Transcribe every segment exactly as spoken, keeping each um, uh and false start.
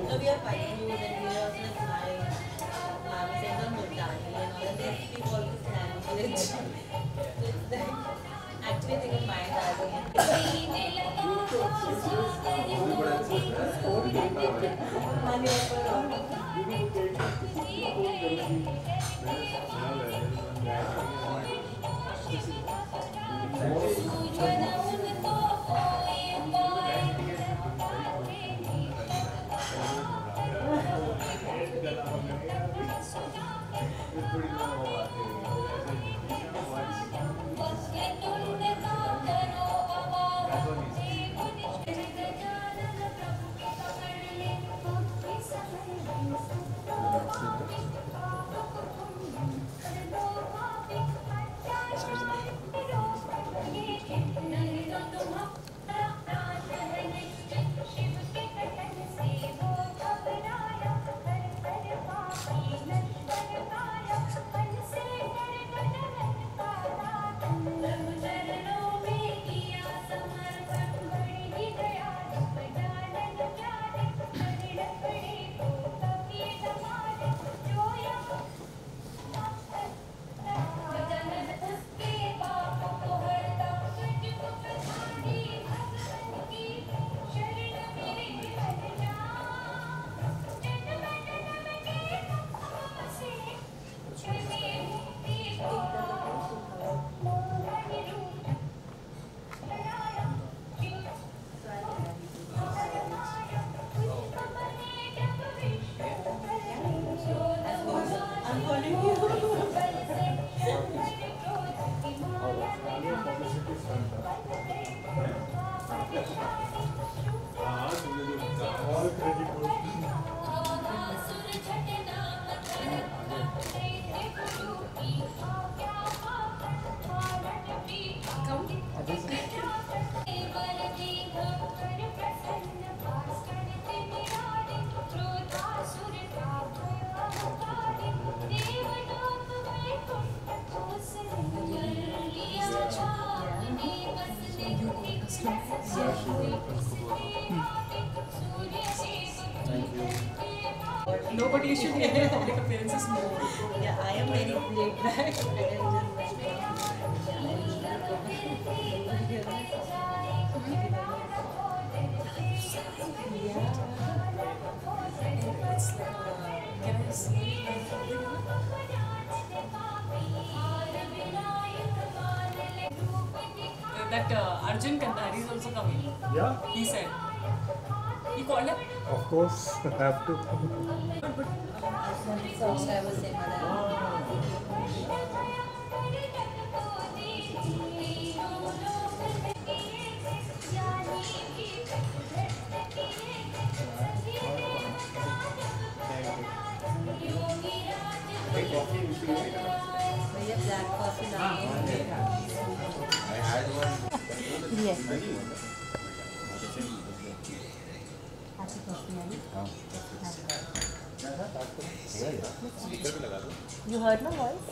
So we are fighting you, then we are also like smiling. Mom is saying, "Don't darling," and all. And then we all this language. So it's like actually they can mind I'm calling No, but you should make your public appearances more. Yeah, I am very laid back. I Can I see? Uh, that uh, Arjun Kandhari is also coming. Yeah, He said. He called him? of course, have to. First I was saying that. भैया black coffee लाओ। Yes. आपकी coffee आई? You heard my voice?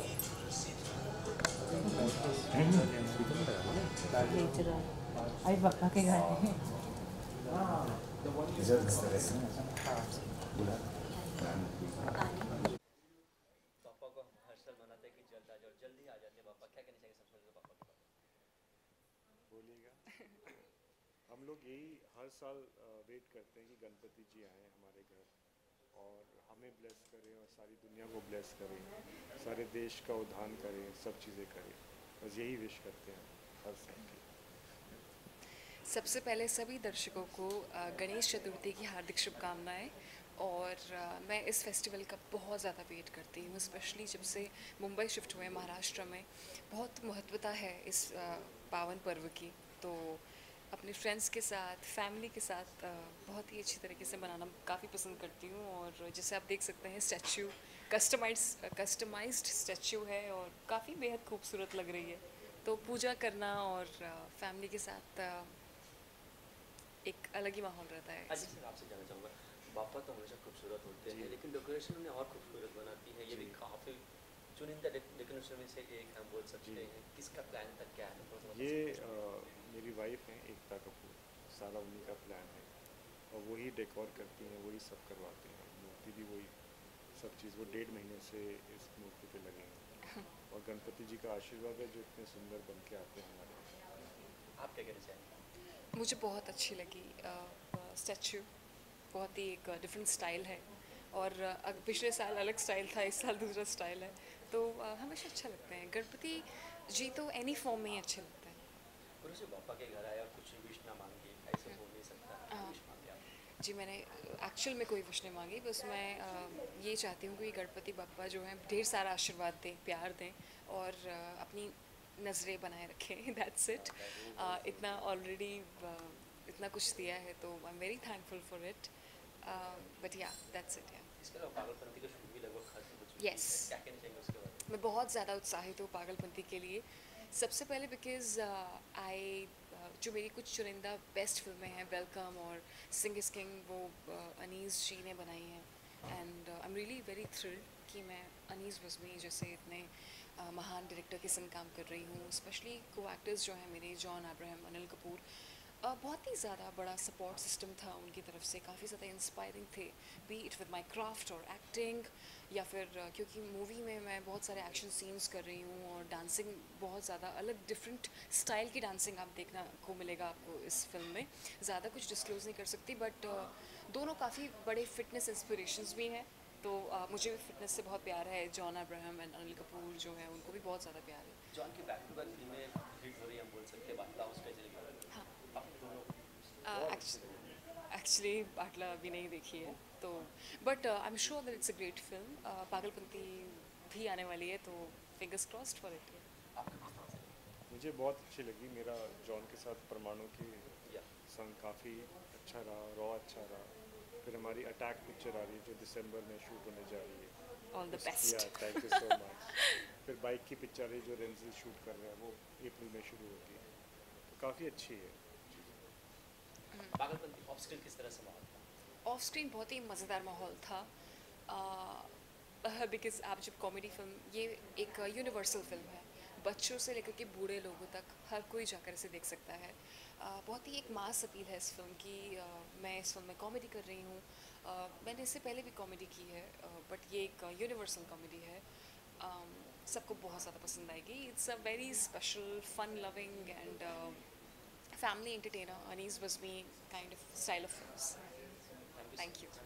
अभी पप्पा के गाने। पापा को हम हर साल मनाते हैं कि जल्द आ जाओ, जल्दी आ जाते हैं पापा। क्या कहना चाहिए सबसे पहले तो पापा के बारे में बोलिएगा। हम लोग यही हर साल वेट करते हैं कि गणपति जी आए हमारे घर और हमें ब्लेस करें और सारी दुनिया को ब्लेस करें, सारे देश का उद्धार करें, सब चीज़ें करें। बस यही विश करते हैं हर साल की। सबसे पहले सभी दर्शकों को गणेश चतुर्थी की हार्दिक शुभकामनाएं। और मैं इस फेस्टिवल का बहुत ज़्यादा वेट करती हूँ, स्पेशली जब से मुंबई शिफ्ट हुए महाराष्ट्र में। बहुत महत्वता है इस पावन पर्व की, तो अपने फ्रेंड्स के साथ, फैमिली के साथ बहुत ही अच्छी तरीके से मनाना काफ़ी पसंद करती हूँ। और जैसे आप देख सकते हैं स्टैच्यू कस्टमाइज कस्टमाइज्ड स्टैच्यू है और काफ़ी बेहद खूबसूरत लग रही है। तो पूजा करना और फैमिली के साथ एक अलग ही माहौल रहता है। अजीत सर, आपसे जानना चाहूँगा, बापा तो हमेशा खूबसूरत होते हैं लेकिन डेकोरेशन उन्हें और खूबसूरत बनाती है। ये भी काफ़ी चुनिंदा डेकोरेशन में से एक हम बोल सकते हैं। किसका प्लान था, क्या है? ये आ, मेरी वाइफ हैं एकता कपूर, सारा उन्हीं का प्लान है और वही डेकोर करती हैं, वही सब करवाती हैं। सब चीज़, वो डेढ़ महीने से इस मूर्ति पे लगे हैं और गणपति जी का आशीर्वाद है जो इतने सुंदर बन के आते हैं हमारे। आप क्या कहना चाहेंगे? मुझे बहुत अच्छी लगी स्टैचू, बहुत ही एक डिफरेंट स्टाइल है और अ, पिछले साल अलग स्टाइल था, इस साल दूसरा स्टाइल है, तो uh, हमेशा अच्छा लगता है। गणपति जी तो एनी फॉर्म में ही अच्छे लगते हैं। गुरु से बापा के घर आया और कुछ विश ना मांगी, ऐसे हो नहीं सकता, हाँ। विश मांगे आप? जी, मैंने एक्चुअल में कोई विश नहीं मांगी, बस मैं अ, ये चाहती हूँ कि गणपति बप्पा जो हैं ढेर सारा आशीर्वाद दें, प्यार दें और अ, अपनी नज़रें बनाए रखें। That's it. इतना ऑलरेडी इतना कुछ दिया है तो I am very thankful for it, but yeah that's it. या इसके अलावा पागलपंती का शूट भी लगभग खत्म हो चुकी Yes. है, क्या कहना चाहेंगे उसके बारे में? मैं बहुत ज़्यादा उत्साहित हूँ पागलपंती के लिए। सबसे पहले बिकॉज़ आई जो मेरी कुछ चुनिंदा बेस्ट फिल्में हैं, वेलकम और सिंग इज़ किंग, वो uh, अनीस जी ने बनाई हैं and I am really very thrilled कि मैं अनीस बज़मी जैसे इतने uh, महान डायरेक्टर के संग काम कर रही हूँ। स्पेशली को एक्टर्स जो हैं मेरे, जॉन अब्राहम, अनिल कपूर, Uh, बहुत ही ज़्यादा बड़ा सपोर्ट सिस्टम था उनकी तरफ से, काफ़ी ज़्यादा इंस्पायरिंग थे, be it with my craft और एक्टिंग या फिर uh, क्योंकि मूवी में मैं बहुत सारे एक्शन सीन्स कर रही हूँ और डांसिंग बहुत ज़्यादा अलग डिफरेंट स्टाइल की डांसिंग आप देखना को मिलेगा आपको इस फिल्म में। ज़्यादा कुछ डिस्क्लोज़ नहीं कर सकती, बट uh, दोनों काफ़ी बड़े फिटनेस इंस्पिरेशंस भी हैं, तो uh, मुझे भी फिटनेस से बहुत प्यार है। जॉन अब्राहम एंड अनिल कपूर जो है उनको भी बहुत ज़्यादा प्यार है। जॉन की बैक टू बैक फिल्में हिट हो रही हैं, हम बोल सकते हैं, बाटला हाउस ट्रेजेडी के बारे में। हाँ। आप दोनों एक्चुअली बाटला अभी नहीं देखी है, तो but I am sure that it's a great film. Pagalpanti भी आने वाली है, तो फिंगर्स क्रॉस्ड फॉर इट। मुझे बहुत अच्छी लगी, मेरा जॉन के साथ परमाणु की या संग काफ़ी अच्छा रहा, रॉ अच्छा रहा। फिर हमारी अटैक पिक्चर आ रही है जो दिसंबर में शूट होने जा रही है। All the yeah best. Thank you so much. फिर बाइक की पिक्चर आ रही है जो रेंजिल शूट कर रहे हैं, वो अप्रैल में शुरू होती है, तो काफ़ी अच्छी है। पागलपंती ऑफ स्क्रीन किस तरह से माहौल था? ऑफ स्क्रीन बहुत ही मज़ेदार माहौल था, बिकॉज आप जब कॉमेडी फिल्म, ये एक यूनिवर्सल फिल्म है, बच्चों से लेकर के बूढ़े लोगों तक हर कोई जाकर इसे देख सकता है। uh, बहुत ही एक मास अपील है इस फिल्म की। uh, मैं इस फिल्म में कॉमेडी कर रही हूँ, uh, मैंने इससे पहले भी कॉमेडी की है, बट uh, ये एक यूनिवर्सल कॉमेडी है। um, सबको बहुत ज़्यादा पसंद आएगी। It's a very special, fun loving and family entertainer, Anees Bazmi kind of style of films. Thank you.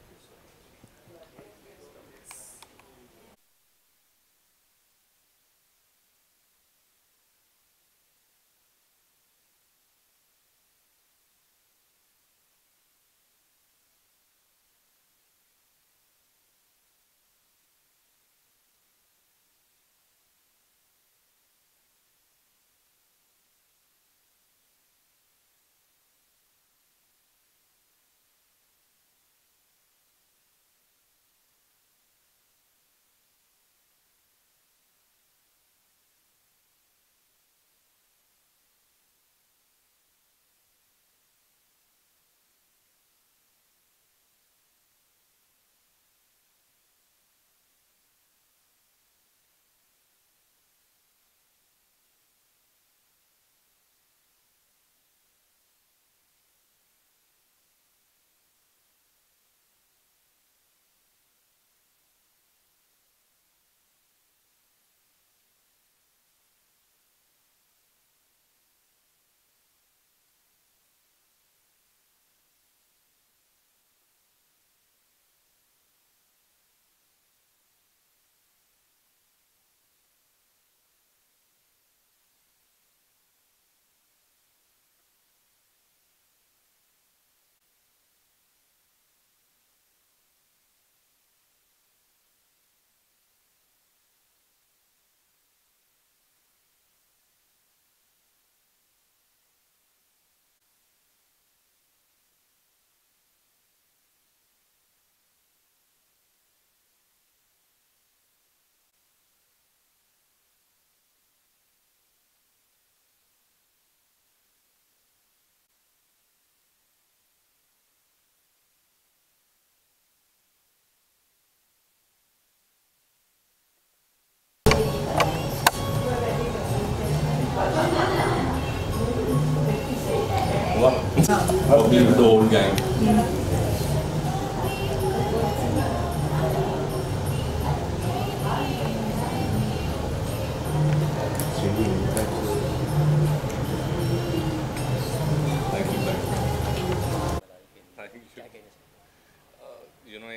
I'll be with the old gang.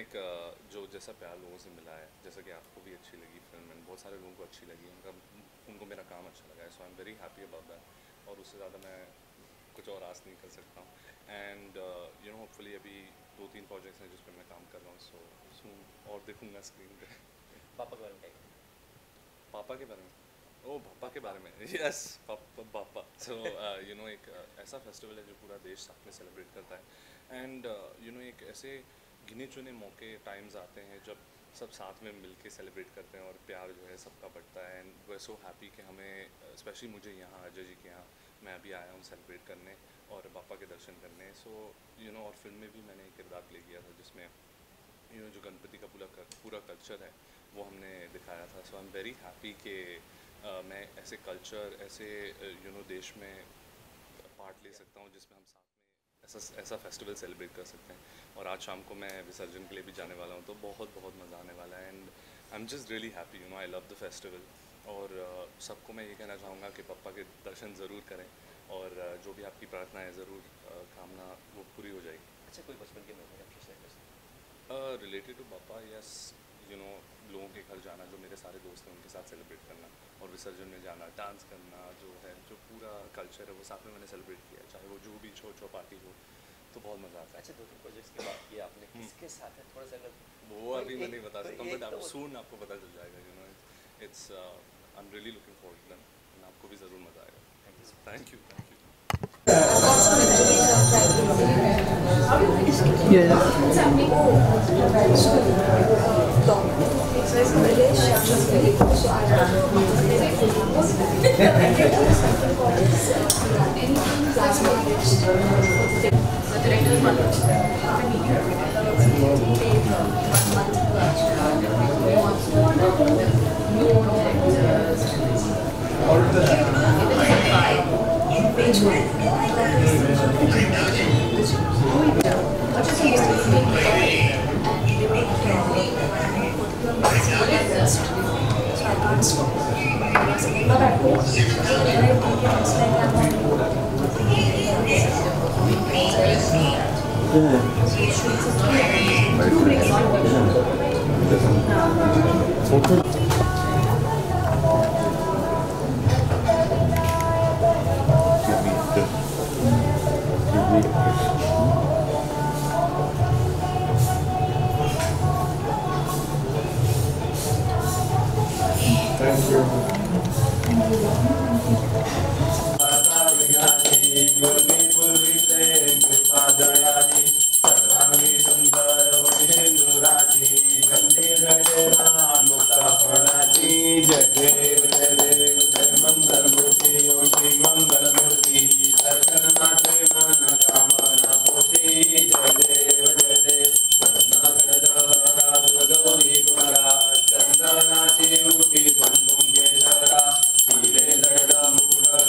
एक जो जैसा प्यार लोगों से मिला है, जैसा कि आपको भी अच्छी लगी फिल्म एंड बहुत सारे लोगों को अच्छी लगी, उनका उनको मेरा काम अच्छा लगा है, so I am very happy about that. और उससे ज़्यादा मैं कुछ और आस नहीं कर सकता हूँ। एंड यू नो होपफुली अभी दो तीन प्रोजेक्ट्स हैं जिस पर मैं काम कर रहा हूँ, सो सून और देखूँगा स्क्रीन पे। पापा के बारे में क्या? पापा के बारे में, ओ पापा के बारे में, यस पापा पापा सो यू नो एक uh, ऐसा फेस्टिवल है जो पूरा देश साथ में सेलिब्रेट करता है। एंड यू नो एक ऐसे गिने चुने मौके टाइम्स आते हैं जब सब साथ में मिल के सेलिब्रेट करते हैं और प्यार जो है सबका बढ़ता है। एंड वे सो हैप्पी कि हमें स्पेशली मुझे यहाँ अजय जी के यहाँ मैं अभी आया हूँ सेलिब्रेट करने और पापा के दर्शन करने। सो यू नो और फिल्म में भी मैंने एक किरदार प्ले किया था जिसमें यू नो जो गणपति का पूरा पूरा कल्चर है वो हमने दिखाया था। So I am very happy कि uh, मैं ऐसे कल्चर ऐसे यू नो देश में पार्ट ले सकता हूँ जिसमें हम साथ में ऐसा ऐसा फेस्टिवल सेलिब्रेट कर सकते हैं। और आज शाम को मैं विसर्जन के लिए भी जाने वाला हूँ, तो बहुत बहुत मज़ा आने वाला है। And I am just really happy, you know I love the festival. और uh, सबको मैं ये कहना चाहूँगा कि पप्पा के दर्शन ज़रूर करें और uh, जो भी आपकी प्रार्थना है ज़रूर uh, कामना वो पूरी हो जाएगी। अच्छा, कोई बचपन के मेमोरी आपके शेयर कर सकते हैं? रिलेटेड टू पापा, यस, यू नो लोगों के घर जाना, जो मेरे सारे दोस्त हैं उनके साथ सेलिब्रेट करना और विसर्जन में जाना, डांस करना, जो है जो पूरा कल्चर है वो साथ में मैंने सेलिब्रेट किया, चाहे वो जो भी छो चौपाटी हो, तो बहुत मज़ा आता है। अच्छा, दो तीन प्रोजेक्ट्स की बात की आपने, किसके साथ है? थोड़ा सा अगर वो अभी मैं नहीं बता सकता, बट तो आप सून आपको पता चल जाएगा। You know it's I am really looking forward to them, आपको भी ज़रूर मज़ा आएगा। Thank you thank you. चंदनाची उठी तुम तुम के जरा हीरे जड़ा मुकुट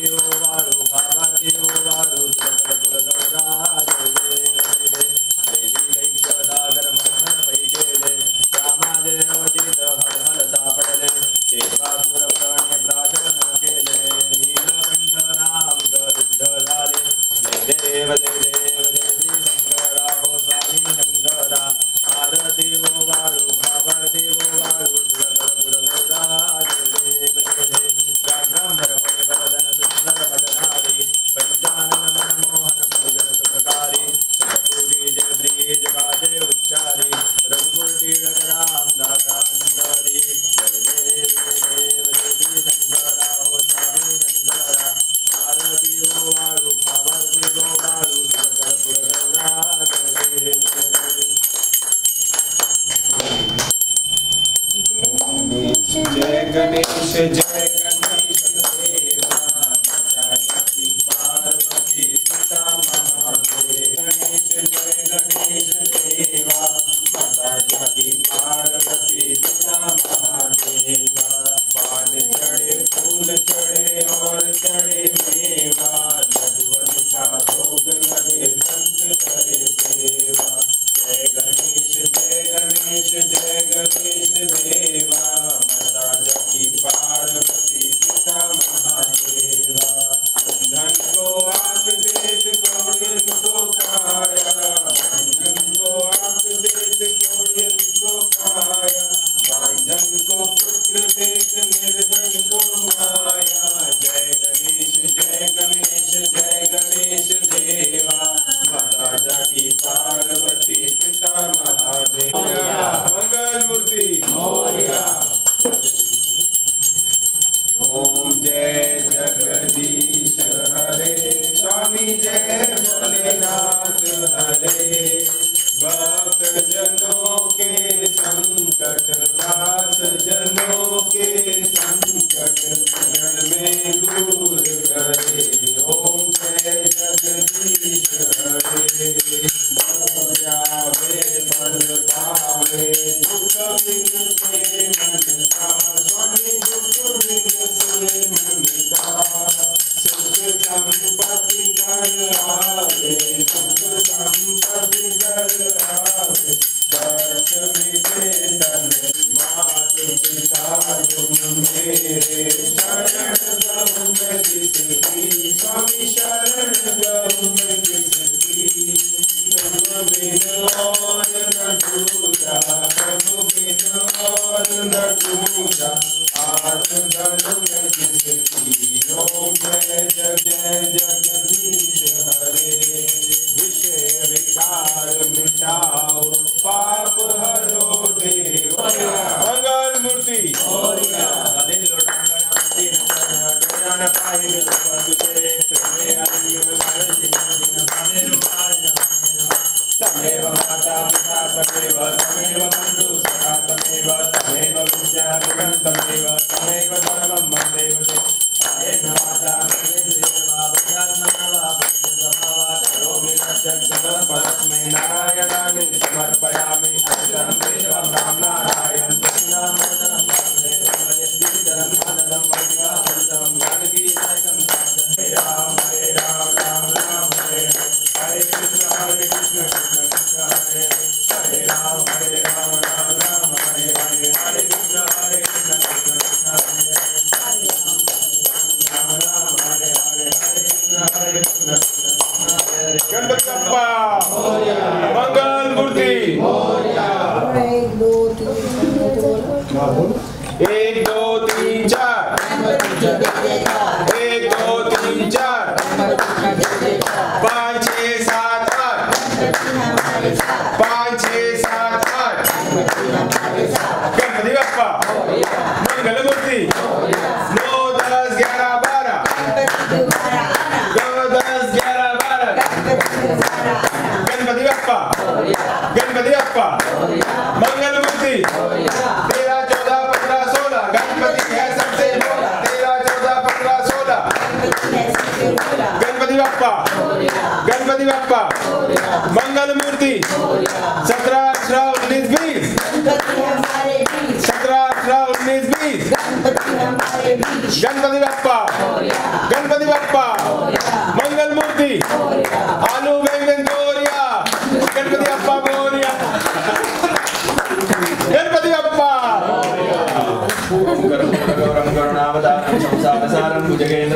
गणपति बप्पा गणपति बप्पा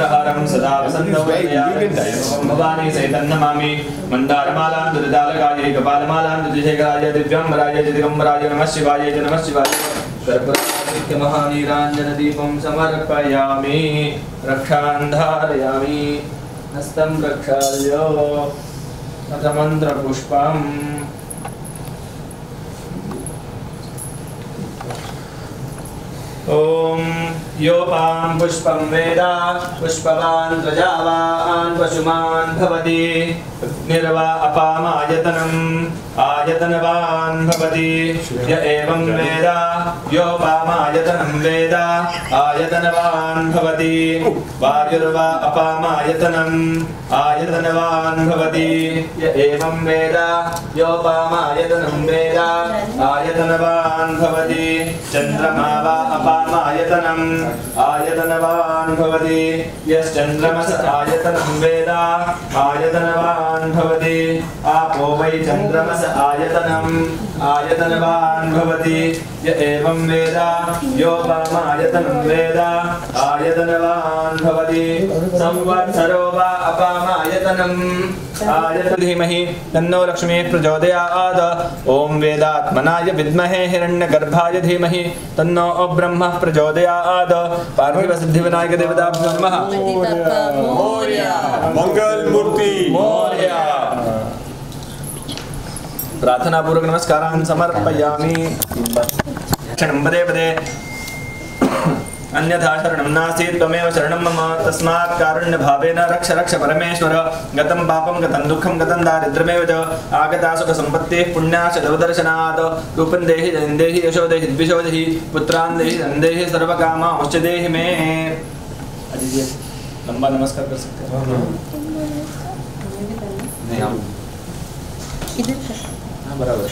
कल्पहारं सदा वसन्तवदयामि भवानी सहितन्नमामि मन्दारमालां दुर्दालकायै कपालमालां दुर्शेखराय दिव्यम्बराय दिगम्बराय नमः शिवाय च नमः शिवाय कर्पूरादित्यमहानीराञ्जनदीपं समर्पयामि रक्षां धारयामि हस्तं प्रक्षाल्य अथ मन्त्रपुष्पम् ॐ योपां पुष्पं वेद पुष्पवान् प्रजावान् पशुमान् भवति निर्वा अपामायतनम् आयतनवान् भवति य एवं वेद योपामायतनं वेद आयतनवान् भवति वायुर्वा अपामायतनम् आयतनवान् भवति य एवं वेद योपामायतनं वेद आयतनवान् भवति चन्द्रमा वा अपामायतनम् आयतनवान् भवति यश्चन्द्रमस आयतनं वेद आयतनवान् भवति आपो वै चन्द्रमस आयतनम् आयतनवान् भवति य एवं वेद योपामायतनं वेद आयतनवान् भवति संवत्सरो वा अपामायतनम् आयतनं धीमहि तन्नो लक्ष्मीः प्रचोदयात् ॐ वेदात्मनाय विद्महे हिरण्यगर्भाय धीमहि तन्नो ब्रह्मः प्रचोदयात् पार्थिवसिद्धिविनायक देवताभ्यो नमः मंगल मूर्ति मोरया। प्रार्थना पूर्वक नमस्कारान् समर्पयामि। क्षणं पदे पदे अन्यथा शरणं नास्ति त्वमेव शरणं मम तस्मात् कारुण्यभावेन रक्ष रक्ष परमेश्वर गतं पापं गतं दुःखं गतं दारिद्र्यमेव च आगता सुखसम्पत्तिः पुण्याश्च तव दर्शनात् रूपं देहि जनं देहि यशो देहि द्विषो देहि पुत्रान् देहि धनं देहि सर्वकामांश्च देहि मे। अजीज लंबा नमस्कार कर सकते हैं। नहीं हम हाँ बराबर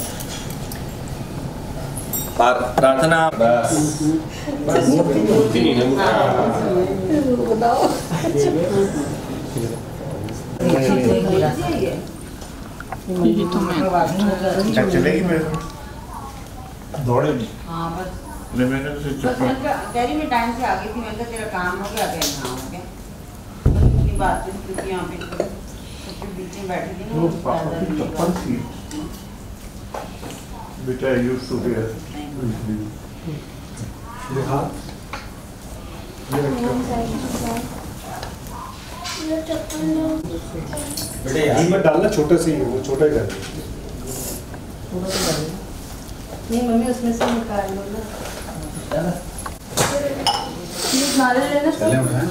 प्रार्थना बस चलेगी मैं दौड़े हाँ बस मैंने कैरी में टाइम से आ गई थी। मैंने कहा तेरा काम हो गया क्या? हाँ हो गया। की बात क्योंकि यहाँ पे सबके बीच में बैठी थी ना वो चप्पल थी बेटा यूज्ड टू वेयर बेटे में डालना छोटे से ही वो छोटे कर नहीं मम्मी उसमें से निकाल लो ना। नारियल लेना चले उठाएं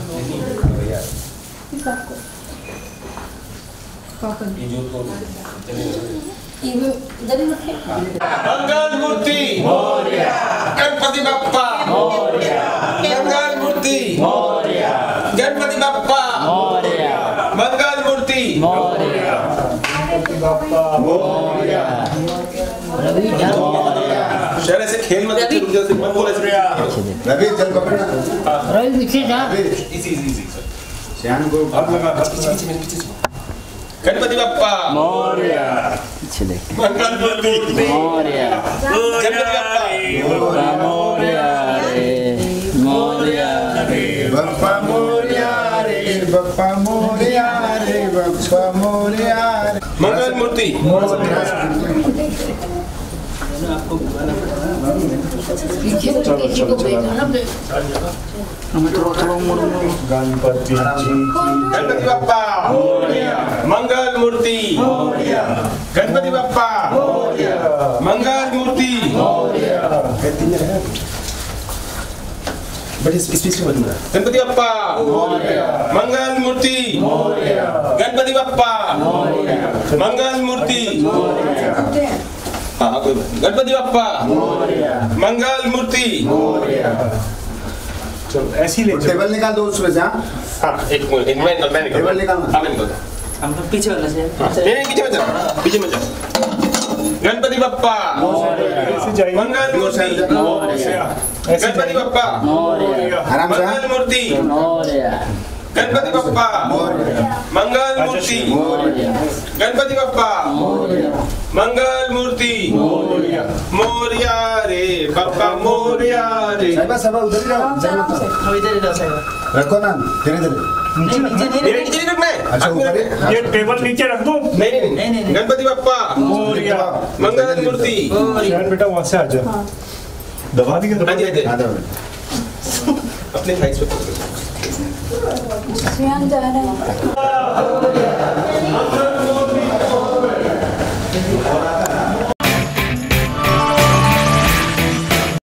इधर ही रखे। मंगल मूर्ति मोरया गणपति बप्पा मोरया मंगल मूर्ति मोरया गणपति बप्पा मोरया मंगल मूर्ति मोरया गणपति बप्पा मोरया शहर से खेल मत जैसे मत बोले रवि चल पकड़ना रवि पीछे जा। इजी इजी इजी श्याम को हाथ लगा पीछे पीछे मेरे पीछे गणपति बप्पा मोरया मंगल मूर्ति मोरया गणपति बप्पा मोरया रे मोरया रे बप्पा मोरया रे बप्पा मोरया रे बप्पा मोरया रे मंगल मूर्ति पीछे को किसी को बैठा ना गणपति गणपति बप्पा मंगल मूर्ति गणपति बप्पा मंगल मूर्ति बड़ी स्पीच में बोलना गणपति बप्पा मंगल मूर्ति गणपति बप्पा मंगल मूर्ति हाँ कोई बात गणपति बप्पा मंगल मूर्ति चलो ऐसी ले टेबल निकाल दो उसमें से हाँ एक मिनट मैं मैं निकाल टेबल निकालना हाँ मैं निकाल हम तो पीछे वाला से नहीं नहीं पीछे मत जाओ पीछे मत जाओ गणपति बप्पा मंगल मूर्ति गणपति बप्पा आराम से मंगल मूर्ति गणपति बप्पा मंगल मूर्ति गणपति बप्पा मंगल मूर्ति मोरिया रे बप्पा मोरिया रे। साहिबा साहिबा उधर ही जाओ, हम इधर इधर साहिबा रखो ना धीरे धीरे। नहीं नीचे नहीं मेरे नीचे रखना है। अच्छा ऊपर ये टेबल नीचे रख दो। नहीं नहीं नहीं गणपति बप्पा मोरिया मंगल मूर्ति। यार बेटा वहाँ से आ जा। दबा दी क्या? हाँ जी हाँ जी अपने साइज पे जा रहे हैं।